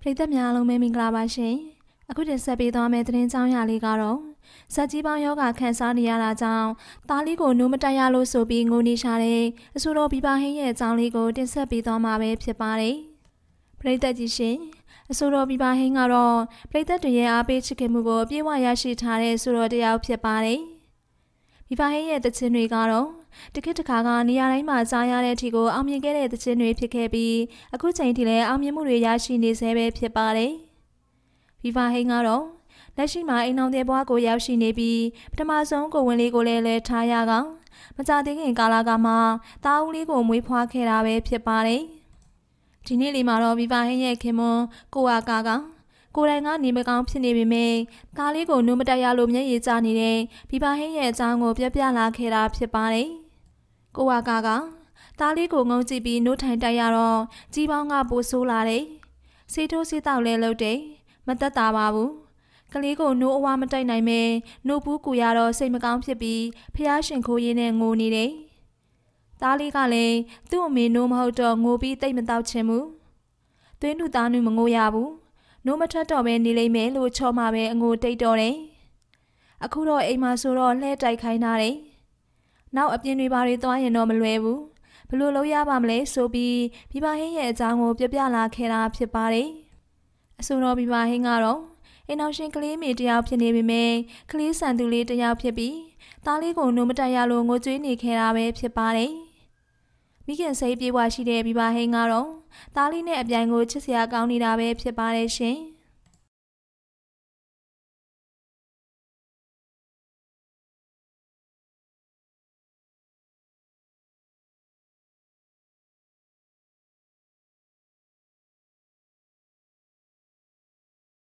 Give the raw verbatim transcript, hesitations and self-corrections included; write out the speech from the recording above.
ပရိသတ်များအားလုံးပဲမင်္ဂလာပါရှင်အခုတင်ဆက်ပေးသွားမယ့်သတင်းကြောင်းရာလေးကတော့ဇက်ကြီးပေါင်းယောဂခံစားနေရတာကြောင့်သားလေးကိုနိုးမတက်ရလို့ဆိုပြီးငိုနေရှာတဲ့အဆိုတော်ဘီဘာဟင်းရဲ့အကြောင်းလေးကိုတင်ဆက်ပေးသွားမှာပဲဖြစ်ပါတယ်ပရိသတ်ကြီးရှင်အဆိုတော်ဘီဘာဟင်းကတော့ပရိသတ်တွေရဲ့အားပေးချစ်ခင်မှုကိုအပြည့်အဝရရှိထားတဲ့ဆိုတော်တစ်ယောက်ဖြစ်ပါတယ်ဘီဘာဟင်းရဲ့သချင်းတွေကတော့တခက်တခါကနေရာတိုင်းမှာကြားရတဲ့အထိကိုအောင်မြင်ခဲ့တဲ့သချင်းတွေဖြစ်ခဲ့ပြီးအခုချိန်ထိလည်းအောင်မြင်မှုတွေရရှိနေဆဲပဲဖြစ်ပါတယ်။ဘီဘာဟင်းကတော့လက်ရှိမှာအိမ်အောင်တဲ့ဘွားကိုရောက်ရှိနေပြီးပထမဆုံးကိုဝင်လေးကိုလည်းလဲထားရကောင်မကြသေးခင်ကာလကမှတာဦးလေးကိုမွေးဖွားခဲ့တာပဲဖြစ်ပါတယ်။ဒီနေ့လေးမှာတော့ဘီဘာဟင်းရဲ့ခင်မွန်းကိုဝါကာကောင်ကိုယ်တိုင်ကနေမကောင်းဖြစ်နေပေမဲ့သားလေးကိုနိုးမတက်ရလို့မျက်ရည်ကျနေတဲ့ဘီဘာဟင်းရဲ့အကြောင်းကိုပြပြလာခဲ့တာဖြစ်ပါတယ်။ကိုဝါကာကသားလေးကိုငုံကြည့်ပြီးနိုးထိုင်တိုက်ရတော့ကြီးပေါင်းကပိုဆိုးလာတယ်။ဆေးထိုးဆေးတောက်လဲလုပ်တယ်။မသက်သာပါဘူး။ကလေးကိုနိုးအဝမတိုက်နိုင်မဲနိုးဘူးကူရတော့စိတ်မကောင်းဖြစ်ပြီးဖျားရှင်ခိုးရင်းနဲ့ငိုနေတယ်။သားလေးကလည်းသူ့အမေနိုးမဟုတ်တော့ငိုပြီးတိတ်မတောက်ချင်ဘူး။သွေးနုသားနုမငိုရဘူး။နိုးမထွက်တော့ပဲနေလိမ့်မယ်လို့ချော့မှပဲအငိုတိတ်တော့တယ်။အခုတော့အိမ်မှာဆိုတော့လှဲတိုက်ခိုင်းထားတယ်။နောက်အပြင်တွေဘာတွေသွားရင်တော့မလွယ်ဘူး။ဘယ်လိုလုပ်ရပါမလဲဆိုပြီးဘီဘာဟင်းရဲ့အကြောင်းကိုပြပြလာခဲ့တာဖြစ်ပါတယ်။အဆိုတော်ဘီဘာဟင်းကတော့အိမ်အောင်ရှင်ကလေးမေတယောက်ဖြစ်နေပေမဲ့ကလေးဆန်သူလေးတယောက်ဖြစ်ပြီးသားလေးကိုနိုးမတက်ရလို့ငိုကြွေးနေခဲ့တာပဲဖြစ်ပါတယ်။မိခင်စိတ်ပြေဝရှိတဲ့ဘီဘာဟင်းကတော့သားလေးနဲ့အပြိုင်ကိုချစ်စရာကောင်းနေတာပဲဖြစ်ပါတယ်ရှင်။